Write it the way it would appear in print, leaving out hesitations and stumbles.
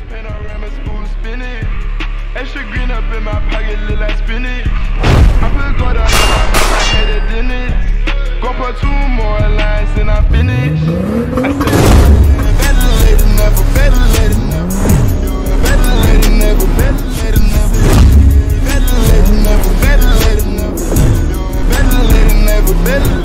Panorama spoon spinning. Extra green up in my pocket, look like spinach. I put God on my head at dinner. Go for 2 more lines and I finish. I said, better late than never, better late than never. Better late than never, better late than never. Better late than never, better late than never. Better late than never, better